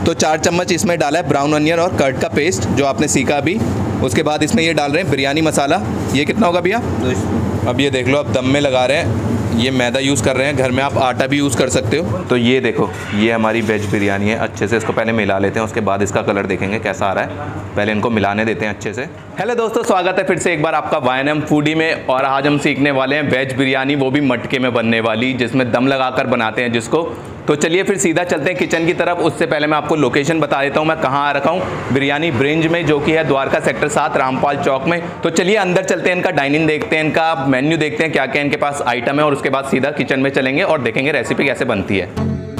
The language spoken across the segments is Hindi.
तो 4 चम्मच इसमें डाला है ब्राउन अनियन और कर्ड का पेस्ट जो आपने सीखा अभी। उसके बाद इसमें ये डाल रहे हैं बिरयानी मसाला। ये कितना होगा भैया? 2। अब ये देख लो, अब दम में लगा रहे हैं। ये मैदा यूज़ कर रहे हैं, घर में आप आटा भी यूज़ कर सकते हो। तो ये देखो, ये हमारी वेज बिरयानी है। अच्छे से इसको पहले मिला लेते हैं, उसके बाद इसका कलर देखेंगे कैसा आ रहा है। पहले इनको मिलाने देते हैं अच्छे से। हेलो दोस्तों, स्वागत है फिर से एक बार आपका YNM फूडी में। और आज हम सीखने वाले हैं वेज बिरयानी, वो भी मटके में बनने वाली, जिसमें दम लगाकर बनाते हैं जिसको। तो चलिए फिर सीधा चलते हैं किचन की तरफ। उससे पहले मैं आपको लोकेशन बता देता हूँ मैं कहाँ आ रखा हूँ। बिरयानी ब्रिंज में, जो कि है द्वारका सेक्टर 7 रामपाल चौक में। तो चलिए अंदर चलते हैं, इनका डाइनिंग देखते हैं, इनका मेन्यू देखते हैं क्या क्या इनके पास आइटम है, और उसके बाद सीधा किचन में चलेंगे और देखेंगे रेसिपी कैसे बनती है।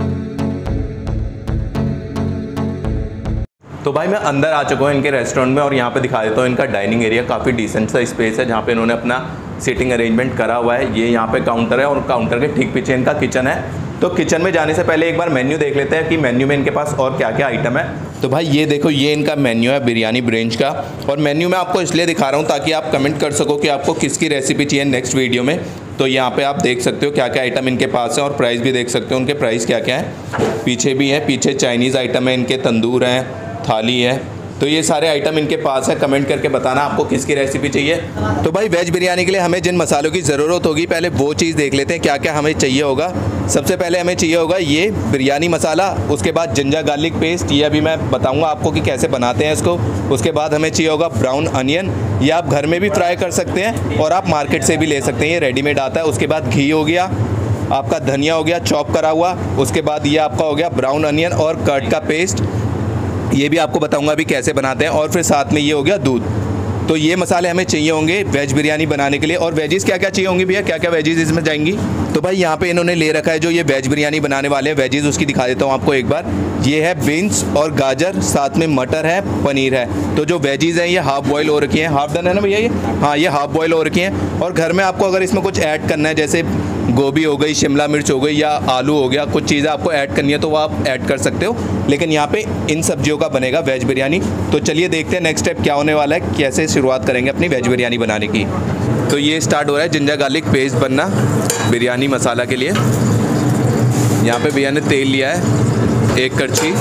तो भाई मैं अंदर आ चुका हूँ इनके रेस्टोरेंट में, और यहाँ पे दिखा देता हूँ इनका डाइनिंग एरिया। काफ़ी डिसेंट सा स्पेस है जहाँ पे इन्होंने अपना सीटिंग अरेंजमेंट करा हुआ है। ये यहाँ पे काउंटर है और काउंटर के ठीक पीछे इनका किचन है। तो किचन में जाने से पहले एक बार मेन्यू देख लेते हैं कि मेन्यू में इनके पास और क्या क्या आइटम है। तो भाई ये देखो, ये इनका मेन्यू है बिरयानी ब्रिंज का। और मेन्यू में आपको इसलिए दिखा रहा हूँ ताकि आप कमेंट कर सको कि आपको किसकी रेसिपी चाहिए नेक्स्ट वीडियो में। तो यहाँ पे आप देख सकते हो क्या क्या आइटम इनके पास है, और प्राइस भी देख सकते हो उनके प्राइस क्या क्या है। पीछे भी है, पीछे चाइनीज़ आइटम है इनके, तंदूर हैं, थाली है। तो ये सारे आइटम इनके पास है। कमेंट करके बताना आपको किसकी रेसिपी चाहिए। तो भाई वेज बिरयानी के लिए हमें जिन मसालों की ज़रूरत होगी, पहले वो चीज़ देख लेते हैं क्या क्या हमें चाहिए होगा। सबसे पहले हमें चाहिए होगा ये बिरयानी मसाला। उसके बाद जिंजर गार्लिक पेस्ट, ये अभी मैं बताऊंगा आपको कि कैसे बनाते हैं इसको। उसके बाद हमें चाहिए होगा ब्राउन अनियन, ये आप घर में भी फ्राई कर सकते हैं और आप मार्केट से भी ले सकते हैं, ये रेडीमेड आता है। उसके बाद घी हो गया, आपका धनिया हो गया चॉप करा हुआ। उसके बाद ये आपका हो गया ब्राउन अनियन और कर्ड का पेस्ट, ये भी आपको बताऊंगा अभी कैसे बनाते हैं। और फिर साथ में ये हो गया दूध। तो ये मसाले हमें चाहिए होंगे वेज बिरयानी बनाने के लिए। और वेजीज क्या क्या चाहिए होंगी भैया, क्या क्या वेजीज इसमें जाएंगी? तो भाई यहाँ पे इन्होंने ले रखा है जो ये वेज बिरयानी बनाने वाले हैं वेजीज, उसकी दिखा देता हूँ आपको एक बार। ये है बीन्स और गाजर, साथ में मटर है, पनीर है। तो जो वेजीज हैं ये हाफ बॉयल हो रखी हैं, हाफ डन है ना भैया ये? हाँ, ये हाफ बॉयल हो रखी हैं। और घर में आपको अगर इसमें कुछ ऐड करना है, जैसे गोभी हो गई, शिमला मिर्च हो गई, या आलू हो गया, कुछ चीज़ें आपको ऐड करनी है तो वो आप ऐड कर सकते हो। लेकिन यहाँ पे इन सब्जियों का बनेगा वेज बिरयानी। तो चलिए देखते हैं नेक्स्ट स्टेप क्या होने वाला है, कैसे शुरुआत करेंगे अपनी वेज बिरयानी बनाने की। तो ये स्टार्ट हो रहा है जिंजर गार्लिक पेस्ट बनना बिरयानी मसाला के लिए। यहाँ पे भैया ने तेल लिया है 1 कड़छी,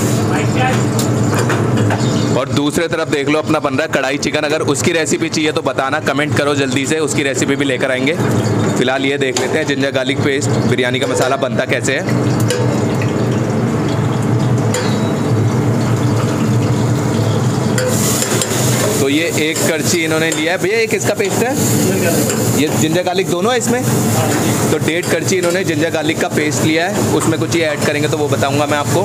और दूसरे तरफ देख लो अपना बन रहा है कढ़ाई चिकन। अगर उसकी रेसिपी चाहिए तो बताना, कमेंट करो जल्दी से, उसकी रेसिपी भी लेकर आएंगे। फिलहाल ये देख लेते हैं जिंजर गार्लिक पेस्ट बिरयानी का मसाला बनता कैसे है। तो ये 1 कड़छी इन्होंने लिया है। भैया ये किसका पेस्ट है? ये जिंजर गार्लिक दोनों है इसमें। तो 1.5 कड़छी इन्होंने जिंजर गार्लिक का पेस्ट लिया है। उसमें कुछ ये ऐड करेंगे तो वो बताऊंगा मैं आपको।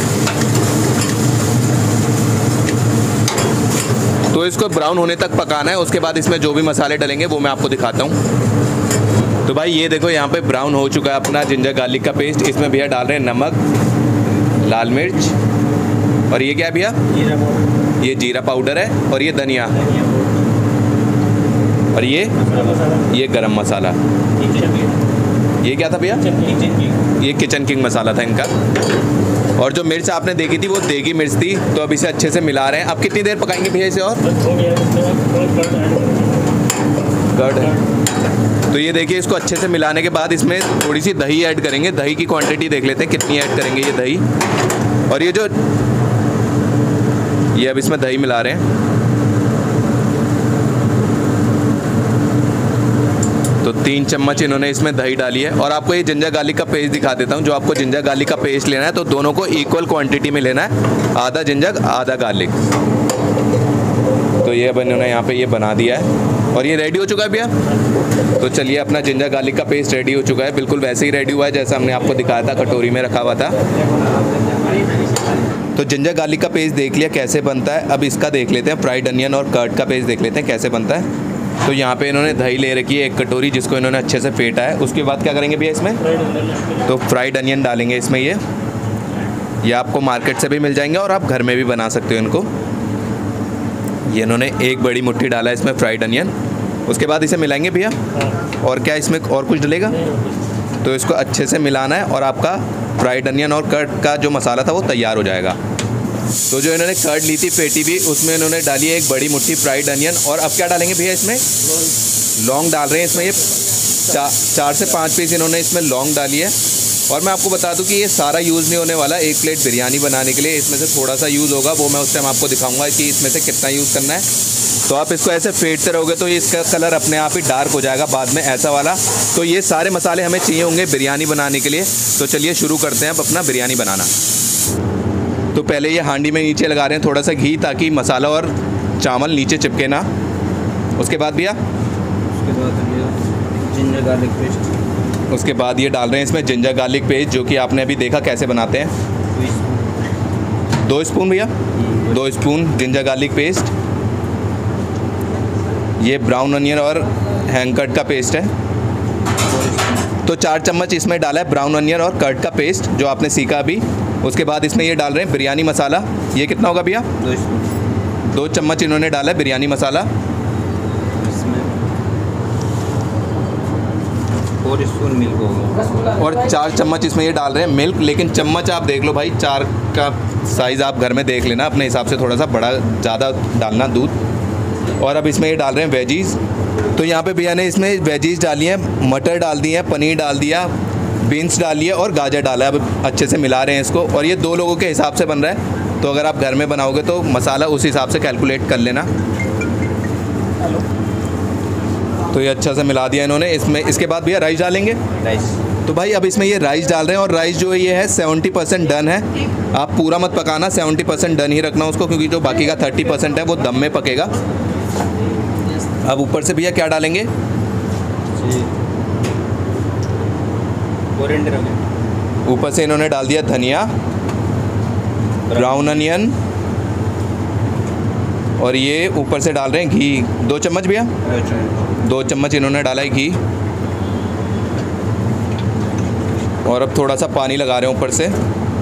तो इसको ब्राउन होने तक पकाना है। उसके बाद इसमें जो भी मसाले डलेंगे वो मैं आपको दिखाता हूँ। तो भाई ये देखो, यहाँ पे ब्राउन हो चुका है अपना जिंजर गार्लिक का पेस्ट। इसमें भैया डाल रहे हैं नमक, लाल मिर्च, और ये क्या है भैया? ये जीरा पाउडर है, और ये धनिया, और ये गरम मसाला। ये क्या था भैया? ये किचन किंग मसाला था इनका। और जो मिर्च आपने देखी थी वो देगी मिर्च थी। तो अब इसे अच्छे से मिला रहे हैं। अब कितनी देर पकाएंगे भैया इसे? और कर्ड है। तो ये देखिए, इसको अच्छे से मिलाने के बाद इसमें थोड़ी सी दही ऐड करेंगे। दही की क्वांटिटी देख लेते हैं कितनी ऐड करेंगे ये दही। और ये अब इसमें दही मिला रहे हैं। तो 3 चम्मच इन्होंने इसमें दही डाली है। और आपको ये जिंजर गार्लिक का पेस्ट दिखा देता हूँ। जो आपको जिंजर गार्लिक का पेस्ट लेना है तो दोनों को इक्वल क्वांटिटी में लेना है, आधा जिंजर आधा गार्लिक। तो ये अब इन्होंने यहाँ पे ये बना दिया है, और ये रेडी हो चुका है भैया। तो चलिए, अपना जिंजर गार्लिक का पेस्ट रेडी हो चुका है, बिल्कुल वैसे ही रेडी हुआ है जैसा हमने आपको दिखाया था, कटोरी में रखा हुआ था। तो जिंजर गार्लिक का पेस्ट देख लिया कैसे बनता है। अब इसका देख लेते हैं फ्राइड अनियन और कर्ड का पेस्ट देख लेते हैं कैसे बनता है। तो यहाँ पे इन्होंने दही ले रखी है 1 कटोरी, जिसको इन्होंने अच्छे से फेंटा है। उसके बाद क्या करेंगे भैया इसमें? तो फ्राइड अनियन डालेंगे इसमें। ये आपको मार्केट से भी मिल जाएंगे और आप घर में भी बना सकते हो इनको। ये इन्होंने 1 बड़ी मुट्ठी डाला है इसमें फ्राइड अनियन। उसके बाद इसे मिलाएंगे भैया। और क्या इसमें और कुछ डलेगा? तो इसको अच्छे से मिलाना है, और आपका फ्राइड अनियन और कर्ड का जो मसाला था वो तैयार हो जाएगा। तो जो इन्होंने कर्ड ली थी फेटी भी, उसमें इन्होंने डाली है 1 बड़ी मुट्ठी फ्राइड अनियन। और अब क्या डालेंगे भैया इसमें? लौंग डाल रहे हैं इसमें। ये 4 से 5 पीस इन्होंने इसमें लौंग डाली है। और मैं आपको बता दूं कि ये सारा यूज़ नहीं होने वाला एक प्लेट बिरयानी बनाने के लिए, इसमें से थोड़ा सा यूज़ होगा, वो मैं उस टाइम आपको दिखाऊंगा कि इसमें से कितना यूज़ करना है। तो आप इसको ऐसे फेंटते रहोगे तो इसका कलर अपने आप ही डार्क हो जाएगा बाद में, ऐसा वाला। तो ये सारे मसाले हमें चाहिए होंगे बिरयानी बनाने के लिए। तो चलिए शुरू करते हैं अब अपना बिरयानी बनाना। तो पहले ये हांडी में नीचे लगा रहे हैं थोड़ा सा घी, ताकि मसाला और चावल नीचे चिपके ना। उसके बाद भैया जिंजर गार्लिक पेस्ट। उसके बाद ये डाल रहे हैं इसमें जिंजर गार्लिक पेस्ट, जो कि आपने अभी देखा कैसे बनाते हैं। 2 स्पून भैया, 2 स्पून जिंजर गार्लिक पेस्ट। ये ब्राउन अनियन और हैंग कर्ड का पेस्ट है, तो 4 चम्मच इसमें डाला है ब्राउन अनियन और कर्ड का पेस्ट जो आपने सीखा अभी। उसके बाद इसमें ये डाल रहे हैं बिरयानी मसाला। ये कितना होगा भैया? 2 स्पून। 2 चम्मच इन्होंने डाला है बिरयानी मसाला। इसमें 4 स्पून मिल्क होगा और 4 चम्मच इसमें ये डाल रहे हैं मिल्क। लेकिन चम्मच आप देख लो भाई, 4 का साइज़ आप घर में देख लेना अपने हिसाब से, थोड़ा सा बड़ा ज़्यादा डालना दूध। और अब इसमें ये डाल रहे हैं वेजीज़। तो यहाँ पे भैया ने इसमें वेजीज़ डाली हैं, मटर डाल दिए हैं, पनीर डाल दिया, बीन्स डाली है और गाजर डाला है। अब अच्छे से मिला रहे हैं इसको। और ये 2 लोगों के हिसाब से बन रहा है, तो अगर आप घर में बनाओगे तो मसाला उस हिसाब से कैलकुलेट कर लेना। तो ये अच्छा से मिला दिया इन्होंने इसमें। इसके बाद भैया राइस डालेंगे। राइस, तो भाई अब इसमें ये राइस डाल रहे हैं, और राइस जो ये है 70% डन है। आप पूरा मत पकाना, 70% डन ही रखना उसको, क्योंकि जो बाकी का 30% है वो दम में पकेगा। अब ऊपर से भैया क्या डालेंगे? ऊपर से इन्होंने डाल दिया धनिया, ब्राउन अनियन, और ये ऊपर से डाल रहे हैं घी। 2 चम्मच भैया, 2 चम्मच इन्होंने डाला है घी। और अब थोड़ा सा पानी लगा रहे हैं ऊपर से।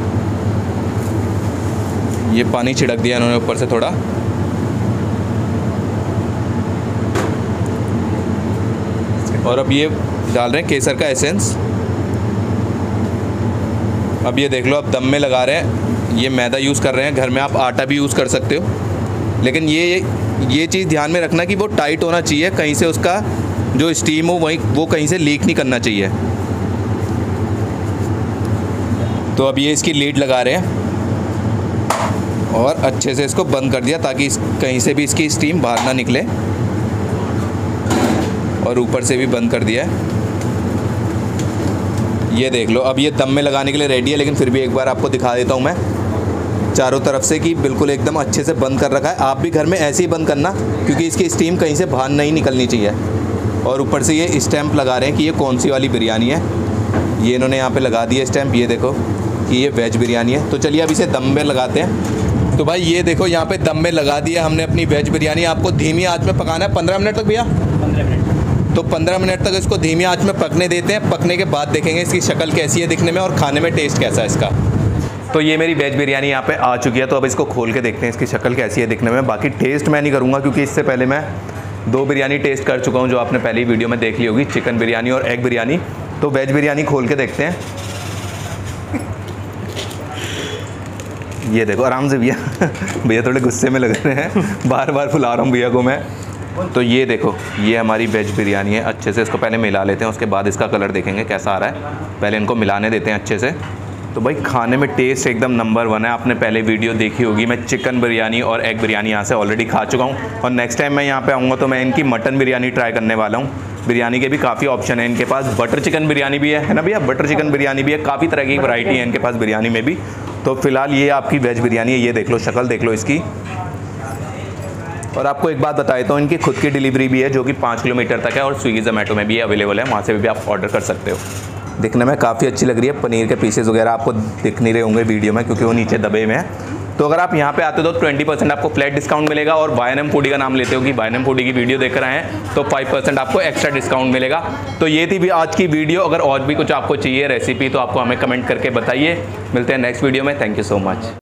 ये पानी छिड़क दिया इन्होंने ऊपर से थोड़ा। और अब ये डाल रहे हैं केसर का एसेंस। अब ये देख लो, अब दम में लगा रहे हैं। ये मैदा यूज़ कर रहे हैं, घर में आप आटा भी यूज़ कर सकते हो, लेकिन ये चीज़ ध्यान में रखना कि वो टाइट होना चाहिए, कहीं से उसका जो स्टीम हो वो कहीं से लीक नहीं करना चाहिए। तो अब ये इसकी लीड लगा रहे हैं और अच्छे से इसको बंद कर दिया, ताकि कहीं से भी इसकी स्टीम बाहर ना निकले। और ऊपर से भी बंद कर दिया है। ये देख लो, अब ये दम में लगाने के लिए रेडी है, लेकिन फिर भी एक बार आपको दिखा देता हूँ मैं चारों तरफ से कि बिल्कुल एकदम अच्छे से बंद कर रखा है। आप भी घर में ऐसे ही बंद करना, क्योंकि इसकी स्टीम कहीं से बाहर नहीं निकलनी चाहिए। और ऊपर से ये स्टैंप लगा रहे हैं कि ये कौन सी वाली बिरयानी है। ये इन्होंने यहाँ पे लगा दिया स्टैंप, ये देखो कि ये वेज बिरयानी है। तो चलिए अब इसे दम में लगाते हैं। तो भाई ये देखो, यहाँ पे दम में लगा दिया हमने अपनी वेज बिरयानी। आपको धीमी आंच में पकाना है 15 मिनट तक भैया। 15 मिनट। तो 15 मिनट तक इसको धीमी आंच में पकने देते हैं। पकने के बाद देखेंगे इसकी शक्ल कैसी है दिखने में और खाने में टेस्ट कैसा है इसका। तो ये मेरी वेज बिरयानी यहाँ पे आ चुकी है। तो अब इसको खोल के देखते हैं इसकी शक्ल कैसी है दिखने में। बाकी टेस्ट मैं नहीं करूँगा, क्योंकि इससे पहले मैं 2 बिरयानी टेस्ट कर चुका हूँ, जो आपने पहली वीडियो में देख ली होगी, चिकन बिरयानी और एग बिरयानी। तो वेज बिरयानी खोल के देखते हैं। ये देखो आराम से भैया भैया थोड़े गुस्से में लग रहे हैं, बार बार फुला रहा हूँ भैया को मैं। तो ये देखो, ये हमारी वेज बिरयानी है। अच्छे से इसको पहले मिला लेते हैं, उसके बाद इसका कलर देखेंगे कैसा आ रहा है। पहले इनको मिलाने देते हैं अच्छे से। तो भाई खाने में टेस्ट एकदम नंबर 1 है। आपने पहले वीडियो देखी होगी, मैं चिकन बिरयानी और एग बिरयानी यहाँ से ऑलरेडी खा चुका हूँ। और नेक्स्ट टाइम मैं यहाँ पे आऊँगा तो मैं इनकी मटन बिरयानी ट्राई करने वाला हूँ। बिरयानी के भी काफ़ी ऑप्शन है इनके पास। बटर चिकन बिरयानी भी है ना भैया? बटर चिकन बिरयानी भी है, काफ़ी तरह की वैरायटी है इनके पास बिरयानी में भी। तो फिलहाल ये आपकी वेज बिरयानी है। ये देख लो, शक्ल देख लो इसकी। और आपको एक बात बता देता हूँ, इनकी खुद की डिलीवरी भी है, जो कि 5 किलोमीटर तक है, और स्विगी जोमेटो में भी अवेलेबल है। वहाँ से भी आप ऑर्डर कर सकते हो। दिखने में काफ़ी अच्छी लग रही है। पनीर के पीसेस वगैरह आपको दिख नहीं रहे होंगे वीडियो में, क्योंकि वो नीचे दबे हुए हैं। तो अगर आप यहाँ पे आते हो तो 20% आपको फ्लैट डिस्काउंट मिलेगा। और वाईएनएम फूडी का नाम लेते हो कि वाईएनएम फूडी की वीडियो देख रहे हैं, तो 5% आपको एक्स्ट्रा डिस्काउंट मिलेगा। तो ये थी भी आज की वीडियो। अगर और भी कुछ आपको चाहिए रेसिपी, तो आपको हमें कमेंट करके बताइए। मिलते हैं नेक्स्ट वीडियो में। Thank you so much.